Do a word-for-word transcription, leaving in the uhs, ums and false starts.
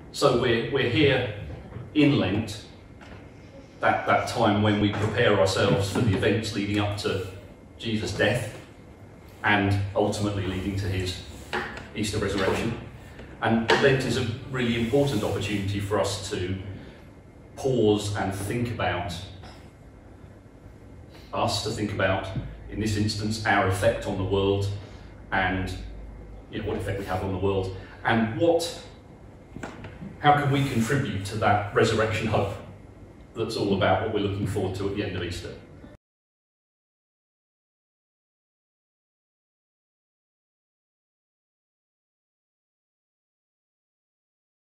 So we're, we're here in Lent, that, that time when we prepare ourselves for the events leading up to Jesus' death and ultimately leading to his Easter resurrection. And Lent is a really important opportunity for us to pause and think about us, to think about, in this instance, our effect on the world and you know, what effect we have on the world, and what, how can we contribute to that resurrection hope that's all about what we're looking forward to at the end of Easter.